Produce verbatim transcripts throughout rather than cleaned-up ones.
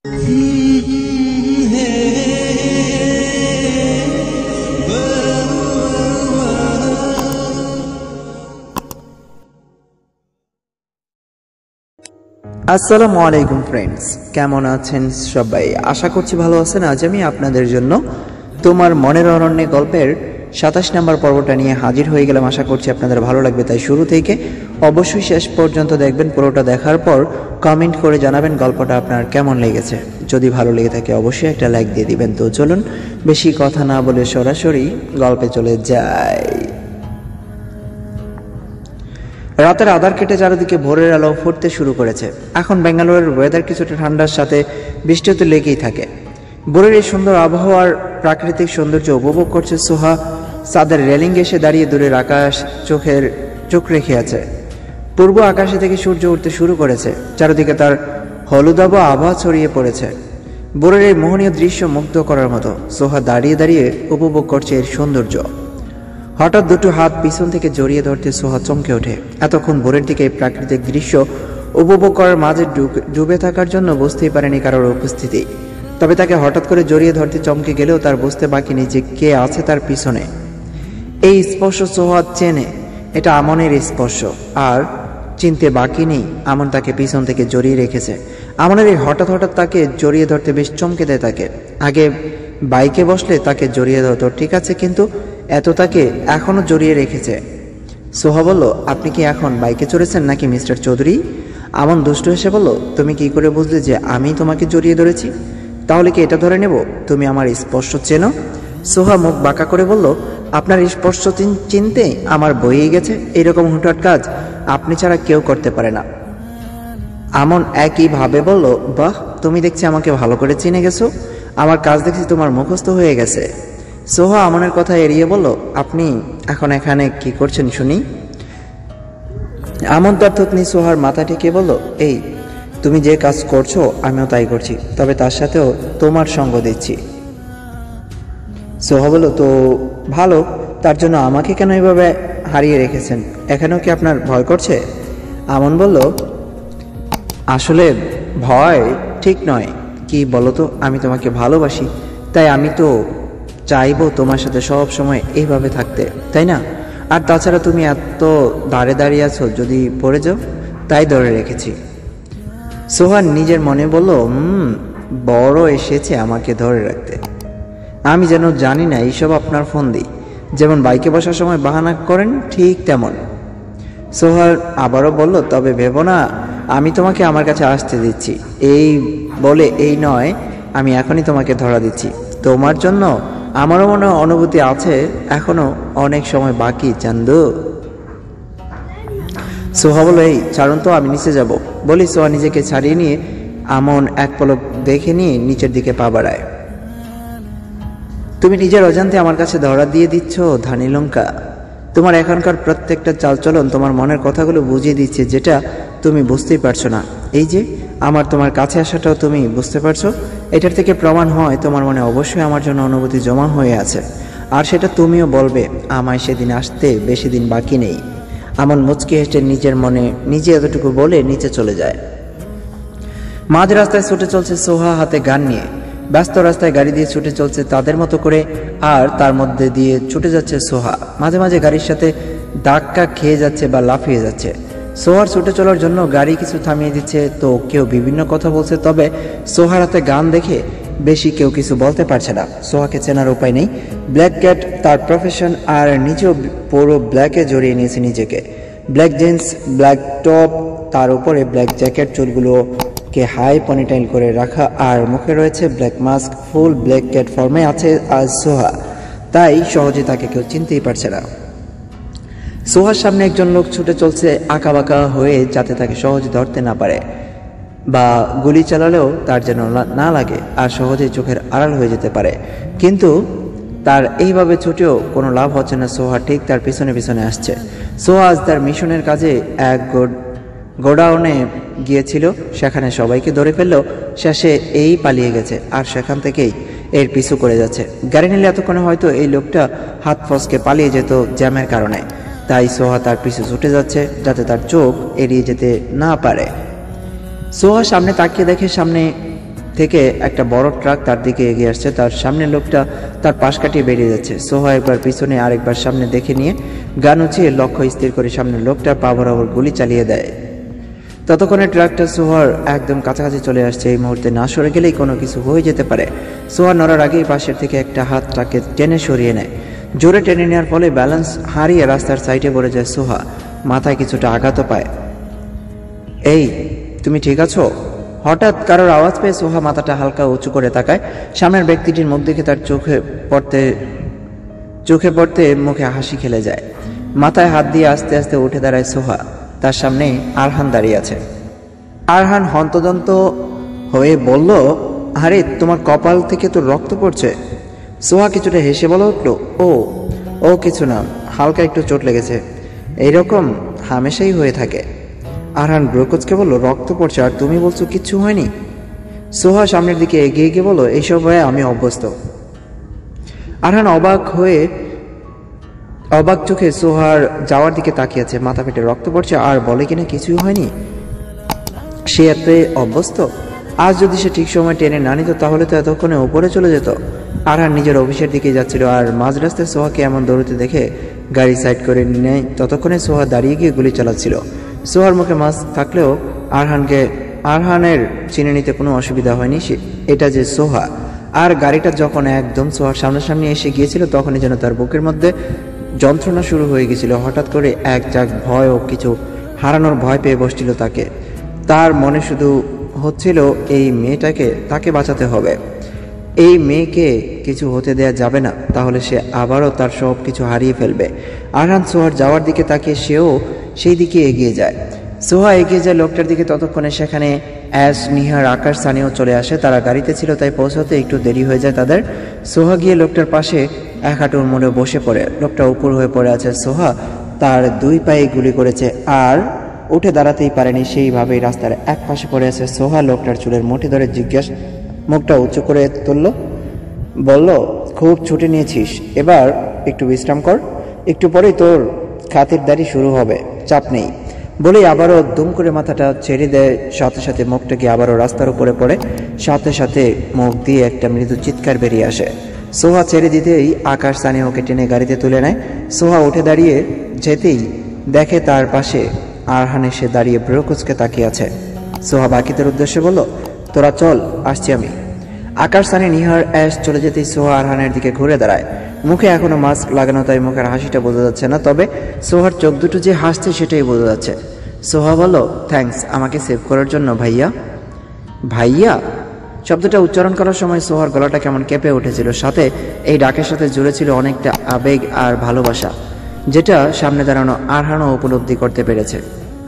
আসসালামু আলাইকুম ফ্রেন্ডস, কেমন আছেন সবাই? আশা করছি ভালো আছেন। আজ আমি আপনাদের জন্য তোমার মনের অরণ্যে গল্পের সাতাশ নম্বর পর্বটা নিয়ে হাজির হয়ে গেলাম। আশা করছি আপনাদের ভালো লাগবে, তাই শুরু থেকে অবশ্যই শেষ পর্যন্ত দেখবেন। পুরোটা দেখার পর কমেন্ট করে জানাবেন গল্পটা আপনার কেমন লেগেছে। যদি ভালো লেগে থাকে অবশ্যই একটা লাইক দিয়ে দিবেন। তো চলুন বেশি কথা না বলে সরাসরি গল্পে চলে যাই। রাতের আধার কেটে চারিদিকে ভোরের আলো ফুটতে শুরু করেছে। এখন বেঙ্গালুরুর ওয়েদার কিছুটা ঠান্ডার সাথে বৃষ্টিও তো লেগেই থাকে। ভোরের এই সুন্দর আবহাওয়ার প্রাকৃতিক সৌন্দর্য উপভোগ করছে সোহা। চাঁদের রেলিং এসে দাঁড়িয়ে দূরের আকাশ চোখের চোখ রেখে আছে। পূর্ব আকাশে থেকে সূর্য উঠতে শুরু করেছে। চারিদিকে তার হলুদাভ আবহাওয়া ছড়িয়ে পড়েছে। ভোরের এই মোহনীয় দৃশ্য মুগ্ধ করার মতো। সোহা দাঁড়িয়ে দাঁড়িয়ে উপভোগ করছে এর সৌন্দর্য। হঠাৎ দুটো হাত পিছন থেকে জড়িয়ে ধরতে সোহা চমকে ওঠে। এতক্ষণ ভোরের দিকে এই প্রাকৃতিক দৃশ্য উপভোগ করার মাঝে ডুবে থাকার জন্য বুঝতেই পারেনি কারোর উপস্থিতি। তবে তাকে হঠাৎ করে জড়িয়ে ধরতে চমকে গেলেও তার বুঝতে বাকি নেই যে কে আছে তার পিছনে। এই স্পর্শ সোহা চেনে, এটা আমনের স্পর্শ। আর চিনতে বাকি নেই আমন তাকে পিছন থেকে জড়িয়ে রেখেছে। আমনের এই হঠাৎ হঠাৎ তাকে জড়িয়ে ধরতে বেশ চমকে দেয় তাকে। আগে বাইকে বসলে তাকে জড়িয়ে ধরতো, ঠিক আছে, কিন্তু এত তাকে এখনো জড়িয়ে রেখেছে। সোহা বলল, আপনি কি এখন বাইকে চড়েছেন নাকি মিস্টার চৌধুরী? আমন দুষ্ট হেসে বলল, তুমি কি করে বুঝলে যে আমি তোমাকে জড়িয়ে ধরেছি? তাহলে কি এটা ধরে নেব তুমি আমার স্পর্শ চেনো? সোহা মুখ বাঁকা করে বলল, আপনার স্পর্শ চিনতে আমার বইয়ে গেছে। এরকম হুটহাট কাজ আপনি ছাড়া কেউ করতে পারে না। আমন একই ভাবে বলল, বাহ, তুমি দেখছি আমাকে ভালো করে চিনে গেছো। আমার কাজ দেখছি তোমার মুখস্থ হয়ে গেছে। সোহা আমনের কথা এড়িয়ে বলল, আপনি এখন এখানে কি করছেন শুনি? আমন তার থুতনি সোহার মাথা ঠেকে বলল, এই তুমি যে কাজ করছো আমিও তাই করছি, তবে তার সাথেও তোমার সঙ্গ দিচ্ছি। সোহা বলল, তো ভালো, তার জন্য আমাকে কেন এভাবে হারিয়ে রেখেছেন? এখানেও কি আপনার ভয় করছে? আমন বলল, আসলে ভয় ঠিক নয়, কি বলো তো, আমি তোমাকে ভালোবাসি, তাই আমি তো চাইবো তোমার সাথে সব সময় এইভাবে থাকতে, তাই না? আর তাছাড়া তুমি এত দাঁড়ে দাঁড়িয়ে আছো, যদি পড়ে যাও, তাই ধরে রেখেছি। সোহান নিজের মনে বলল, হুম বড় এসেছে আমাকে ধরে রাখতে। আমি যেন জানি না এইসব আপনার ফোন দিই। যেমন বাইকে বসার সময় বাহানা করেন ঠিক তেমন। সোহার আবারও বলল, তবে ভেবো না আমি তোমাকে আমার কাছে আসতে দিচ্ছি। এই বলে এই নয়, আমি এখনই তোমাকে ধরা দিচ্ছি। তোমার জন্য আমারও মনে অনুভূতি আছে, এখনো অনেক সময় বাকি চান্দু। সোহা বলো, এই ছাড়ুন তো, আমি নিচে যাব। বলি সোহা নিজেকে ছাড়িয়ে নিয়ে আমন এক পলক দেখে নিয়ে নিচের দিকে পা বাড়ায়। তুমি নিজের অজান্তে আমার কাছে ধরা দিয়ে দিচ্ছ ধানি লঙ্কা। তোমার এখনকার প্রত্যেকটা চালচলন তোমার মনের কথাগুলো বুঝিয়ে দিচ্ছে, যেটা তুমি বুঝতেই পারছো না। এই যে আমার তোমার কাছে আসাটাও তুমি বুঝতে পারছো। এটার থেকে প্রমাণ হয় তোমার মনে অবশ্যই আমার জন্য অনুভূতি জমা হয়ে আছে, আর সেটা তুমিও বলবে। আমায় সেদিন আসতে বেশি দিন বাকি নেই। আমন মুচকি হেসে নিজের মনে নিজে এতটুকু বলে নিচে চলে যায়। মাঝ রাস্তায় ছুটে চলছে সোহা হাতে গান নিয়ে। ব্যস্ত রাস্তায় গাড়ি দিয়ে ছুটে চলছে তাদের মতো করে, আর তার মধ্যে দিয়ে ছুটে যাচ্ছে সোহা। মাঝে মাঝে গাড়ির সাথে ধাক্কা খেয়ে যাচ্ছে বা লাফিয়ে যাচ্ছে। সোহার ছুটে চলার জন্য গাড়ি কিছু থামিয়ে দিচ্ছে, তো কেউ বিভিন্ন কথা বলছে। তবে সোহার হাতে গান দেখে বেশি কেউ কিছু বলতে পারছে না। সোহাকে চেনার উপায় নেই। ব্ল্যাক ক্যাট তার প্রফেশন, আর নিজেও পুরো ব্ল্যাকে জড়িয়ে নিয়েছে নিজেকে। ব্ল্যাক জিন্স, ব্ল্যাক টপ, তার উপরে ব্ল্যাক জ্যাকেট, চুলগুলোকে হাই পনিটাইল করে রাখা, আর মুখে রয়েছে black mask. Full black cat ফর্মে আছে আজ সোহা, তাই সহজে তাকে কেউ চিনতেই পারছে না। সোহার সামনে একজন লোক ছুটে চলছে আঁকা বাঁকা হয়ে, যাতে তাকে সহজে ধরতে না পারে, বা গুলি চালালেও তার যেন না লাগে আর সহজেই চোখের আড়াল হয়ে যেতে পারে। কিন্তু তার এইভাবে ছুটেও কোনো লাভ হচ্ছে না। সোহা ঠিক তার পিছনে পিছনে আসছে। সোহা আজ তার মিশনের কাজে এক গোডাউনে গিয়েছিল, সেখানে সবাইকে ধরে ফেললেও শেষে এই পালিয়ে গেছে, আর সেখান থেকেই এর পিছু করে যাচ্ছে। গাড়ি নিলে এতক্ষণে হয়তো এই লোকটা হাত ফসকে পালিয়ে যেত জ্যামের কারণে, তাই সোহা তার পিছু ছুটে যাচ্ছে যাতে তার চোখ এড়িয়ে যেতে না পারে। সোহা সামনে তাকিয়ে দেখে সামনে থেকে একটা বড় ট্রাক তার দিকে এগিয়ে আসছে। তার সামনের লোকটা তার পাশ কাটিয়ে বেরিয়ে যাচ্ছে। সোহা একবার পিছনে আরেকবার সামনে দেখে নিয়ে গান উঁচিয়ে লক্ষ্য স্থির করে সামনের লোকটার পা বরাবর গুলি চালিয়ে দেয়। ততক্ষণে ট্রাকটা সোহার একদম কাছাকাছি চলে আসছে। এই মুহূর্তে না সরে গেলেই কোনো কিছু হয়ে যেতে পারে। সোহা নড়ার আগেই পাশের থেকে একটা হাত ট্রাককে টেনে সরিয়ে নেয়। জোরে টেনে নেওয়ার ফলে ব্যালেন্স হারিয়ে রাস্তার সাইডে পড়ে যায় সোহা। মাথায় কিছুটা আঘাতও পায়। এই, তুমি ঠিক আছো? হঠাৎ কারোর আওয়াজ পেয়ে সোহা মাথাটা হালকা উঁচু করে তাকায়। সামনের ব্যক্তিটির মুখ দেখে তার চোখে পড়তে চোখে পড়তে মুখে হাসি খেলে যায়। মাথায় হাত দিয়ে আস্তে আস্তে উঠে দাঁড়ায় সোহা। তার সামনে আরহান দাঁড়িয়ে আছে। আরহান হন্তদন্ত হয়ে বলল, আরে তোমার কপাল থেকে তো রক্ত পড়ছে। সোহা কিছুটা হেসে বলে উঠল, ও ও কিছু না, হালকা একটু চোট লেগেছে, এইরকম হামেশাই হয়ে থাকে। আরহান ব্রোকোচকে বলল, রক্ত পড়ছে আর তুমি বলছো কিচ্ছু হয়নি? সোহা সামনের দিকে এগিয়ে গিয়ে বলল, এইসব হয়ে আমি অভ্যস্ত। আরহান অবাক হয়ে অবাক চোখে সোহার যাওয়ার দিকে তাকিয়েছে। মাথা ফেটে রক্ত পড়ছে আর বলে কিনা কিছুই হয়নি। সে এতে অভ্যস্ত। আজ যদি সে ঠিক সময় টেনে না নিত তাহলে তো এতক্ষণে উপরে চলে যেত। আরহান নিজের অফিসের দিকে যাচ্ছিল আর মাঝ রাস্তায় সোহাকে এমন দৌড়তে দেখে গাড়ি সাইড করে নেয়। ততক্ষণে সোহা দাঁড়িয়ে গিয়ে গুলি চালাচ্ছিল। সোহার মুখে মাস্ক থাকলেও আরহানকে আরহানের চিনে নিতে কোনো অসুবিধা হয়নি। সে এটা যে সোহা। আর গাড়িটা যখন একদম সোহার সামনাসামনি এসে গিয়েছিল তখনই যেন তার বুকের মধ্যে যন্ত্রণা শুরু হয়ে গেছিল। হঠাৎ করে এক জাগ ভয় ও কিছু হারানোর ভয় পেয়ে বসছিল তাকে। তার মনে শুধু হচ্ছিল এই মেয়েটাকে তাকে বাঁচাতে হবে। এই মেয়েকে কিছু হতে দেয়া যাবে না, তাহলে সে আবারও তার সব কিছু হারিয়ে ফেলবে। আরহান সোহার যাওয়ার দিকে তাকিয়ে সেও সেই দিকে এগিয়ে যায়। সোহা এগিয়ে যায় লোকটার দিকে। ততক্ষণে সেখানে অ্যাশ, নিহার, আকাশ, সানিও চলে আসে। তারা গাড়িতে ছিল তাই পৌঁছাতে একটু দেরি হয়ে যায় তাদের। সোহা গিয়ে লোকটার পাশে এক হাঁটুর মোড়ে বসে পড়ে। লোকটা উপর হয়ে পড়ে আছে। সোহা তার দুই পায়ে গুলি করেছে আর উঠে দাঁড়াতেই পারেনি, সেইভাবেই রাস্তার এক পাশে পড়ে আছে। সোহা লোকটার চুলের মুঠি ধরে জিজ্ঞাসা মুখটা উঁচু করে তুলল, বলল, খুব ছুটে নিয়েছিস, এবার একটু বিশ্রাম কর, একটু পরেই তোর খাতিরদারি শুরু হবে, চাপ নেই। বলেই আবারও দুম করে মাথাটা ছেড়ে দেয়। সাথে সাথে মুখটাকে আবারও রাস্তার উপরে পড়ে। সাথে সাথে মুখ দিয়ে একটা মৃদু চিৎকার বেরিয়ে আসে। সোহা ছেড়ে দিতেই আকাশ সানি ওকে টেনে গাড়িতে তুলে নেয়। সোহা উঠে দাঁড়িয়ে যেতেই দেখে তার পাশে আরহান এসে দাঁড়িয়ে ব্রোকোচকে তাকিয়ে আছে। সোহা বাকিদের উদ্দেশ্যে বলল, তোরা চল, আসছি আমি। আকাশ, সানি, নিহার, অ্যাশ চলে যেতেই সোহা আরহানের দিকে ঘুরে দাঁড়ায়। মুখে এখনো মাস্ক লাগানো তাই মুখের হাসিটা বোঝা যাচ্ছে না, তবে সোহার চোখ দুটো যে হাসছে সেটাই বোঝা যাচ্ছে। সোহা বলল, থ্যাঙ্কস আমাকে সেভ করার জন্য ভাইয়া। ভাইয়া শব্দটা উচ্চারণ করার সময় সোহার গলাটা কেমন কেঁপে উঠেছিল। সাথে এই ডাকের সাথে জুড়ে ছিল অনেকটা আবেগ আর ভালোবাসা, যেটা সামনে দাঁড়ানো আরহানও উপলব্ধি করতে পেরেছে।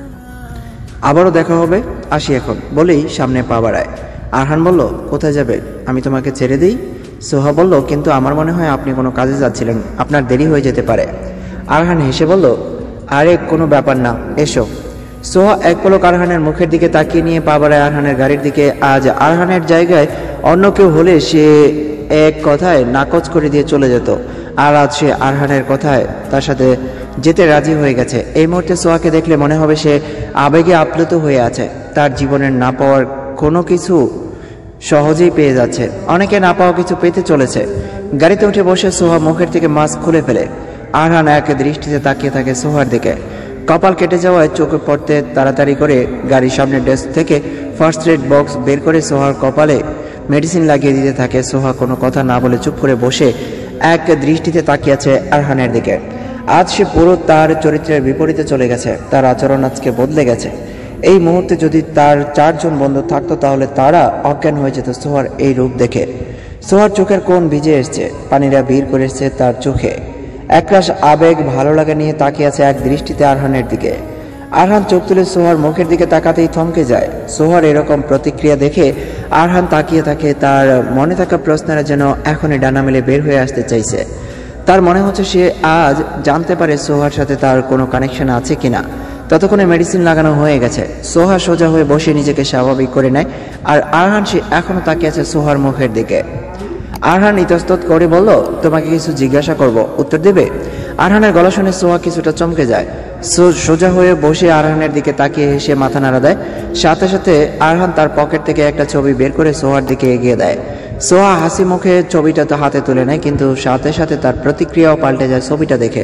আবারও দেখা হবে, আসি এখন, বলেই সামনে পা বাড়ায়। আরহান বলল, কোথায় যাবে? আমি তোমাকে ছেড়ে দিই? সোহা বলল, কিন্তু আমার মনে হয় আপনি কোনো কাজে যাচ্ছিলেন, আপনার দেরি হয়ে যেতে পারে। আরহান হেসে বলল, আরে কোনো ব্যাপার না, এসো। সোহা এক পলক আরহানের মুখের দিকে তাকিয়ে নিয়ে পা বাড়ায় আরহানের গাড়ির দিকে। আজ আরহানের জায়গায় অন্য কেউ হলে সে এক কথায় নাকচ করে দিয়ে চলে যেত, আর আজ সে আরহানের কথায় তার সাথে যেতে রাজি হয়ে গেছে। এই মুহূর্তে সোহাকে দেখলে মনে হবে সে আবেগে আপ্লুত হয়ে আছে। তার জীবনের না পাওয়ার কোনো কিছু সহজেই পেয়ে যাচ্ছে, অনেকে না পাওয়া কিছু পেতে চলেছে। গাড়িতে উঠে বসে সোহা মুখের থেকে মাস্ক খুলে ফেলে। আরহান এক দৃষ্টিতে তাকিয়ে থাকে সোহার দিকে। কপাল কেটে যাওয়ায় চোখে পড়তে তাড়াতাড়ি করে গাড়ির সামনের ডেস্ক থেকে ফার্স্ট এড বক্স বের করে সোহার কপালে মেডিসিন লাগিয়ে দিতে থাকে। সোহা কোনো কথা না বলে চুপ করে বসে এক দৃষ্টিতে তাকিয়ে আছে আরহানের দিকে। আজ সে পুরো তার চরিত্রের বিপরীতে চলে গেছে। তার আচরণ আজকে বদলে গেছে। এই মুহূর্তে যদি তার চারজন বন্ধু থাকতো তাহলে তারা অজ্ঞান হয়ে যেত সোহার এই রূপ দেখে। সোহার চোখের কোণ ভিজে এসছে, পানিরা ভিড় করে এসছে তার চোখে। একরাশ আবেগ ভালো লাগা নিয়ে তাকিয়ে আছে এক দৃষ্টিতে আরহানের দিকে। আরহান চোখ তুলে সোহার মুখের দিকে তাকাতেই থমকে যায়। সোহার এরকম প্রতিক্রিয়া দেখে আরহান তাকিয়ে থাকে। তার মনে থাকা প্রশ্নরা যেন এখনই ডানা মেলে বের হয়ে আসতে চাইছে। তার মনে হচ্ছে সে আজ জানতে পারে সোহার সাথে তার কোনো কানেকশন আছে কিনা। ততক্ষণে মেডিসিন লাগানো হয়ে গেছে। সোহা সোজা হয়ে বসে নিজেকে স্বাভাবিক করে নেয়, আর আরহান সে এখনো তাকিয়ে আছে সোহার মুখের দিকে। আরহান ইতস্তত করে বলল, তোমাকে কিছু জিজ্ঞাসা করব, উত্তর দেবে? আরহানের গলা শুনে সোহা কিছুটা চমকে যায়। সো- সোজা হয়ে বসে আরহানের দিকে তাকিয়ে হেসে মাথা নাড়া দেয়। সাথে সাথে আরহান তার পকেট থেকে একটা ছবি বের করে সোহার দিকে এগিয়ে দেয়। সোহা হাসি মুখে ছবিটা তো হাতে তুলে নেয়, কিন্তু সাথে সাথে তার প্রতিক্রিয়াও পাল্টে যায় ছবিটা দেখে।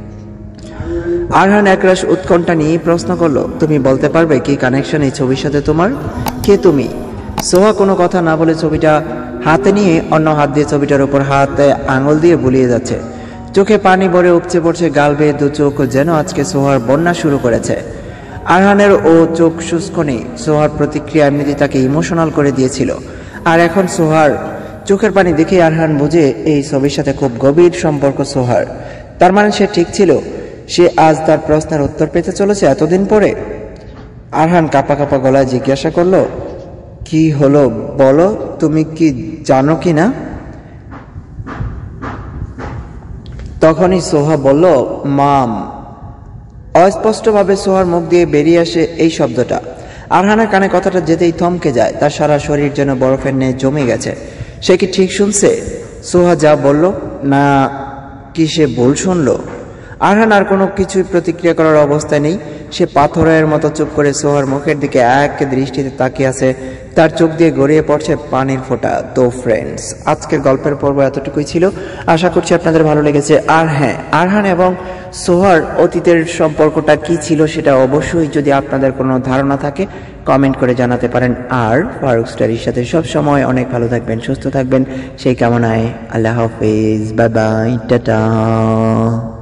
আরহান একরাশ উৎকণ্ঠা নিয়ে প্রশ্ন করলো, তুমি বলতে পারবে কি কানেকশন এই ছবির সাথে তোমার? কে তুমি? সোহা কোনো কথা না বলে ছবিটা হাতে নিয়ে অন্য হাত দিয়ে ছবিটার উপর হাতে আঙুল দিয়ে বুলিয়ে যাচ্ছে। চোখে পানি ভরে উপচে পড়ছে, গাল বেয়ে দু চোখ যেন আজকে সোহার বন্যা শুরু করেছে। আরহানের ও চোখ শুষ্ক নেই। সোহার প্রতিক্রিয়া এমনিতে তাকে ইমোশনাল করে দিয়েছিল, আর এখন সোহার চোখের পানি দেখে আরহান বুঝে এই ছবির সাথে খুব গভীর সম্পর্ক সোহার। তার মানে সে ঠিক ছিল, সে আজ তার প্রশ্নের উত্তর পেতে চলেছে এতদিন পরে। আরহান কাঁপা কাঁপা গলায় জিজ্ঞাসা করলো, কি হলো বলো, তুমি কি জানো কি না? তখনই সোহা বলল, মাম। অস্পষ্টভাবে সোহার মুখ দিয়ে বেরিয়ে আসে এই শব্দটা। আরহানের কানে কথাটা যেতেই থমকে যায়, তার সারা শরীর যেন বরফের ন্যায় জমে গেছে। সে কি ঠিক শুনছে? সোহা যা বলল, না কি সে ভুল শুনলো? আরহান আর কোনো কিছুই প্রতিক্রিয়া করার অবস্থায় নেই। সে পাথরের মতো চুপ করে সোহার মুখের দিকে এক দৃষ্টিতে তাকিয়ে আছে। তার চোখ দিয়ে গড়িয়ে পড়ছে পানির ফোঁটা। তো ফ্রেন্ডস, আজকের গল্পের পর্ব এতটুকুই ছিল। আশা করছি আপনাদের ভালো লেগেছে। আর হ্যাঁ, আরহান এবং সোহার অতীতের সম্পর্কটা কি ছিল সেটা অবশ্যই যদি আপনাদের কোনো ধারণা থাকে কমেন্ট করে জানাতে পারেন। আর ফারুক স্টাডির সাথে সব সময় অনেক ভালো থাকবেন, সুস্থ থাকবেন সেই কামনায়। আল্লাহ হাফেজ, বাই বাই, টাটা।